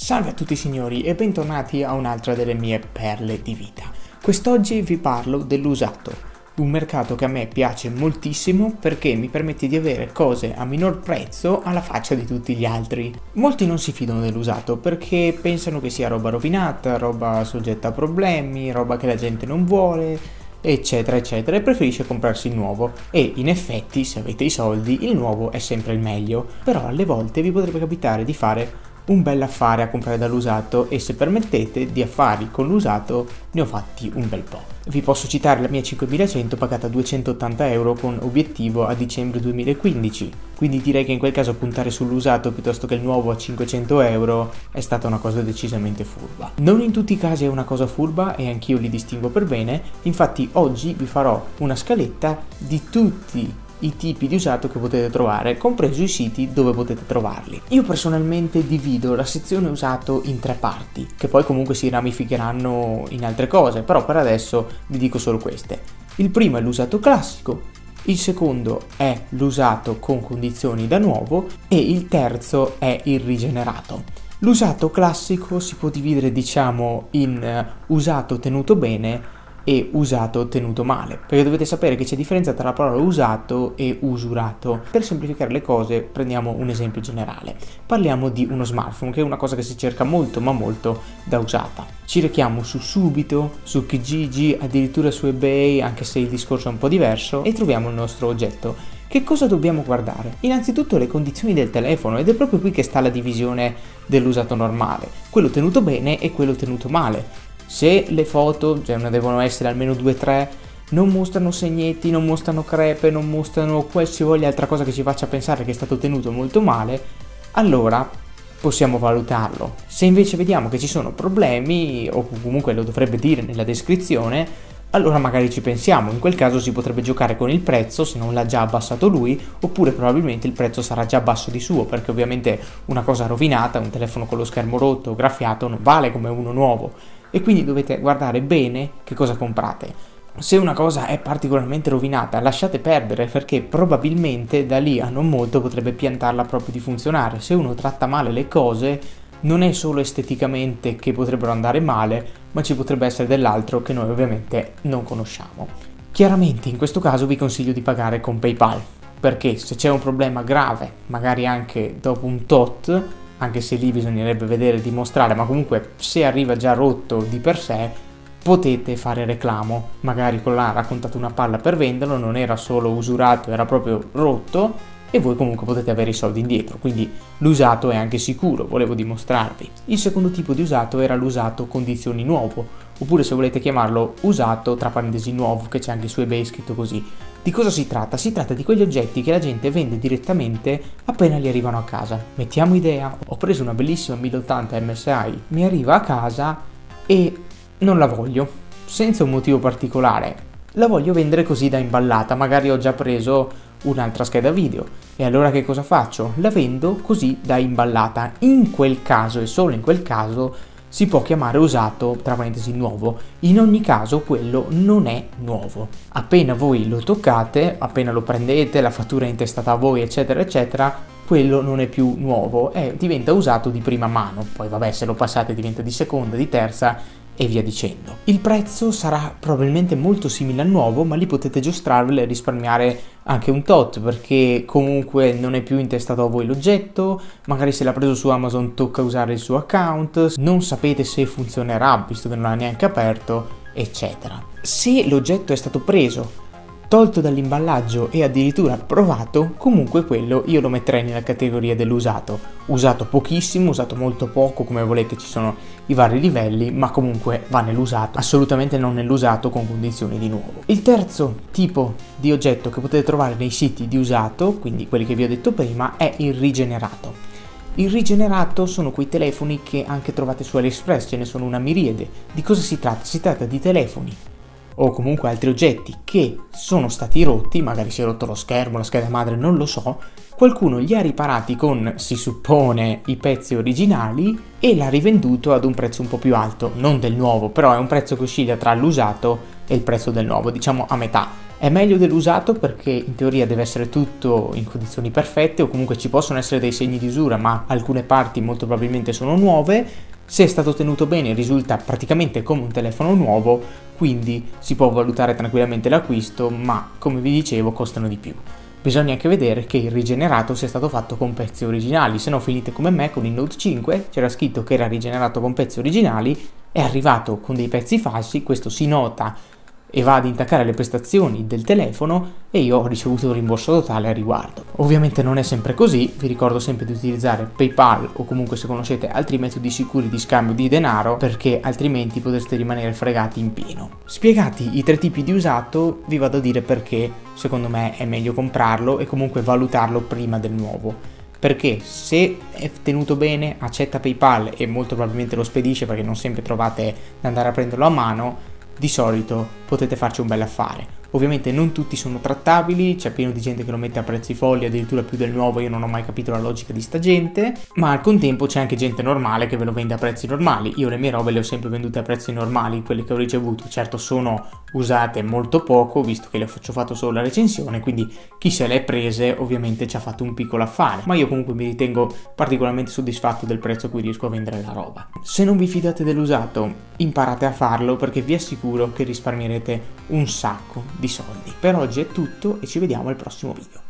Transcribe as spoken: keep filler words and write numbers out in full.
Salve a tutti signori e bentornati a un'altra delle mie perle di vita. Quest'oggi vi parlo dell'usato, un mercato che a me piace moltissimo perché mi permette di avere cose a minor prezzo alla faccia di tutti gli altri. Molti non si fidano dell'usato perché pensano che sia roba rovinata, roba soggetta a problemi, roba che la gente non vuole, eccetera eccetera, e preferisce comprarsi il nuovo. E in effetti, se avete i soldi, il nuovo è sempre il meglio, però alle volte vi potrebbe capitare di fare un bel affare a comprare dall'usato e, se permettete, di affari con l'usato ne ho fatti un bel po'. Vi posso citare la mia cinquemilacento pagata duecentottanta euro con obiettivo a dicembre duemilaquindici, quindi direi che in quel caso puntare sull'usato piuttosto che il nuovo a cinquecento euro è stata una cosa decisamente furba. Non in tutti i casi è una cosa furba e anch'io li distingo per bene, infatti oggi vi farò una scaletta di tutti i tipi di usato che potete trovare, compreso i siti dove potete trovarli. Io personalmente divido la sezione usato in tre parti, che poi comunque si ramificheranno in altre cose, però per adesso vi dico solo queste. Il primo è l'usato classico, il secondo è l'usato con condizioni da nuovo e il terzo è il rigenerato. L'usato classico si può dividere, diciamo, in usato tenuto bene e usato tenuto male, perché dovete sapere che c'è differenza tra la parola usato e usurato. Per semplificare le cose prendiamo un esempio generale, parliamo di uno smartphone, che è una cosa che si cerca molto ma molto da usata. Ci rechiamo su Subito, su Kijiji, addirittura su eBay, anche se il discorso è un po' diverso, e troviamo il nostro oggetto. Che cosa dobbiamo guardare? Innanzitutto le condizioni del telefono, ed è proprio qui che sta la divisione dell'usato normale, quello tenuto bene e quello tenuto male. Se le foto, cioè ne devono essere almeno due o tre, non mostrano segnetti, non mostrano crepe, non mostrano qualsiasi altra cosa che ci faccia pensare che è stato tenuto molto male, allora possiamo valutarlo. Se invece vediamo che ci sono problemi, o comunque lo dovrebbe dire nella descrizione, allora magari ci pensiamo. In quel caso si potrebbe giocare con il prezzo, se non l'ha già abbassato lui, oppure probabilmente il prezzo sarà già basso di suo, perché ovviamente una cosa rovinata, un telefono con lo schermo rotto o graffiato, non vale come uno nuovo. E quindi dovete guardare bene che cosa comprate. Se una cosa è particolarmente rovinata, lasciate perdere, perché probabilmente da lì a non molto potrebbe piantarla proprio di funzionare. Se uno tratta male le cose, non è solo esteticamente che potrebbero andare male, ma ci potrebbe essere dell'altro che noi ovviamente non conosciamo. Chiaramente in questo caso vi consiglio di pagare con PayPal, perché se c'è un problema grave, magari anche dopo un tot, anche se lì bisognerebbe vedere e dimostrare, ma comunque se arriva già rotto di per sé, potete fare reclamo. Magari quello là ha raccontato una palla per venderlo, non era solo usurato, era proprio rotto, e voi comunque potete avere i soldi indietro, quindi l'usato è anche sicuro, volevo dimostrarvi. Il secondo tipo di usato era l'usato condizioni nuovo, oppure se volete chiamarlo usato tra parentesi nuovo, che c'è anche su eBay scritto così. Di cosa si tratta? Si tratta di quegli oggetti che la gente vende direttamente appena li arrivano a casa. Mettiamo idea, ho preso una bellissima mille ottanta M S I, mi arriva a casa e non la voglio, senza un motivo particolare. La voglio vendere così da imballata, magari ho già preso un'altra scheda video, e allora che cosa faccio? La vendo così da imballata. In quel caso, e solo in quel caso, si può chiamare usato tra parentesi nuovo. In ogni caso quello non è nuovo. Appena voi lo toccate, appena lo prendete, la fattura è intestata a voi, eccetera eccetera, quello non è più nuovo, è, diventa usato di prima mano. Poi vabbè, se lo passate diventa di seconda, di terza e via dicendo. Il prezzo sarà probabilmente molto simile al nuovo, ma lì potete giostrarvelo e risparmiare anche un tot, perché comunque non è più intestato a voi l'oggetto, magari se l'ha preso su Amazon tocca usare il suo account, non sapete se funzionerà visto che non l'ha neanche aperto, eccetera. Se l'oggetto è stato preso, tolto dall'imballaggio e addirittura provato, comunque quello io lo metterei nella categoria dell'usato. Usato pochissimo, usato molto poco, come volete, ci sono i vari livelli, ma comunque va nell'usato, assolutamente non nell'usato con condizioni di nuovo. Il terzo tipo di oggetto che potete trovare nei siti di usato, quindi quelli che vi ho detto prima, è il rigenerato. Il rigenerato sono quei telefoni che anche trovate su AliExpress, ce ne sono una miriade. Di cosa si tratta? Si tratta di telefoni o comunque altri oggetti che sono stati rotti, magari si è rotto lo schermo, la scheda madre, non lo so, qualcuno li ha riparati con, si suppone, i pezzi originali e l'ha rivenduto ad un prezzo un po' più alto, non del nuovo, però è un prezzo che oscilla tra l'usato e il prezzo del nuovo, diciamo a metà. È meglio dell'usato perché in teoria deve essere tutto in condizioni perfette, o comunque ci possono essere dei segni di usura, ma alcune parti molto probabilmente sono nuove. Se è stato tenuto bene risulta praticamente come un telefono nuovo, quindi si può valutare tranquillamente l'acquisto, ma come vi dicevo costano di più. Bisogna anche vedere che il rigenerato sia stato fatto con pezzi originali, se no finite come me con il Note cinque, c'era scritto che era rigenerato con pezzi originali, è arrivato con dei pezzi falsi, questo si nota e va ad intaccare le prestazioni del telefono e io ho ricevuto un rimborso totale a riguardo. Ovviamente non è sempre così, vi ricordo sempre di utilizzare PayPal o comunque se conoscete altri metodi sicuri di scambio di denaro, perché altrimenti potreste rimanere fregati in pieno. Spiegati i tre tipi di usato, vi vado a dire perché secondo me è meglio comprarlo e comunque valutarlo prima del nuovo. Perché se è tenuto bene, accetta PayPal e molto probabilmente lo spedisce, perché non sempre trovate da andare a prenderlo a mano, di solito potete farci un bel affare. Ovviamente non tutti sono trattabili, c'è pieno di gente che lo mette a prezzi folli, addirittura più del nuovo, io non ho mai capito la logica di sta gente, ma al contempo c'è anche gente normale che ve lo vende a prezzi normali. Io le mie robe le ho sempre vendute a prezzi normali, quelle che ho ricevuto, certo sono usate molto poco, visto che le ho fatto solo la recensione, quindi chi se le è prese ovviamente ci ha fatto un piccolo affare, ma io comunque mi ritengo particolarmente soddisfatto del prezzo a cui riesco a vendere la roba. Se non vi fidate dell'usato, imparate a farlo perché vi assicuro che risparmierete un sacco di soldi. Per oggi è tutto e ci vediamo al prossimo video.